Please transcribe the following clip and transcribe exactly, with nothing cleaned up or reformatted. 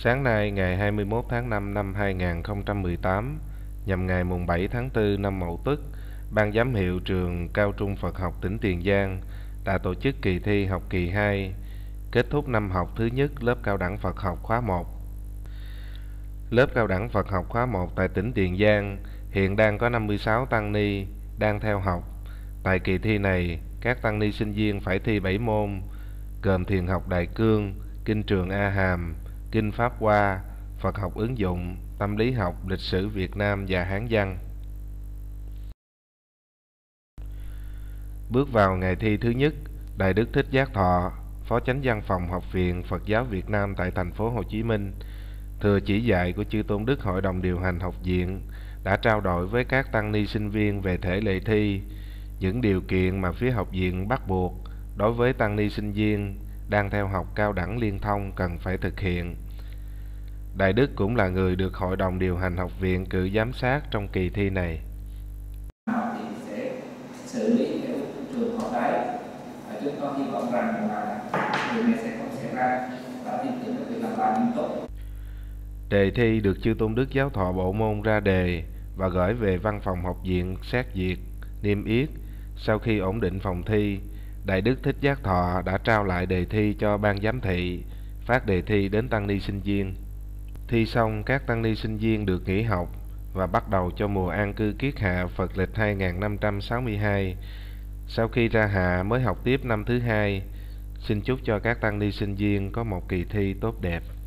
Sáng nay ngày hai mươi mốt tháng năm năm hai nghìn không trăm mười tám, nhằm ngày mùng bảy tháng tư năm Mậu Tuất, Ban giám hiệu trường Cao trung Phật học tỉnh Tiền Giang đã tổ chức kỳ thi học kỳ hai, kết thúc năm học thứ nhất lớp cao đẳng Phật học khóa một. Lớp cao đẳng Phật học khóa một tại tỉnh Tiền Giang hiện đang có năm mươi sáu tăng ni đang theo học. Tại kỳ thi này, các tăng ni sinh viên phải thi bảy môn, gồm thiền học Đại Cương, Kinh Trường A Hàm, Kinh Pháp Hoa, Phật học ứng dụng, tâm lý học, lịch sử Việt Nam và Hán văn. Bước vào ngày thi thứ nhất, Đại đức Thích Giác Thọ, Phó Chánh Văn phòng Học viện Phật giáo Việt Nam tại thành phố Hồ Chí Minh, thừa chỉ dạy của Chư Tôn Đức Hội đồng điều hành học viện, đã trao đổi với các tăng ni sinh viên về thể lệ thi, những điều kiện mà phía học viện bắt buộc đối với tăng ni sinh viên đang theo học cao đẳng liên thông cần phải thực hiện. Đại đức cũng là người được Hội đồng điều hành học viện cử giám sát trong kỳ thi này. Thì sẽ xử lý theo trường hợp đấy. Chúng tôi hy vọng rằng là điều này sẽ không xảy ra và tin tưởng được việc làm bài nghiêm túc. Đề thi được Chư Tôn Đức Giáo thọ bộ môn ra đề và gửi về văn phòng học viện xét duyệt, niêm yết. Sau khi ổn định phòng thi, Đại đức Thích Giác Thọ đã trao lại đề thi cho ban giám thị, phát đề thi đến tăng ni sinh viên. Thi xong, các tăng ni sinh viên được nghỉ học và bắt đầu cho mùa an cư kiết hạ Phật lịch hai nghìn năm trăm sáu mươi hai. Sau khi ra hạ mới học tiếp năm thứ hai. Xin chúc cho các tăng ni sinh viên có một kỳ thi tốt đẹp.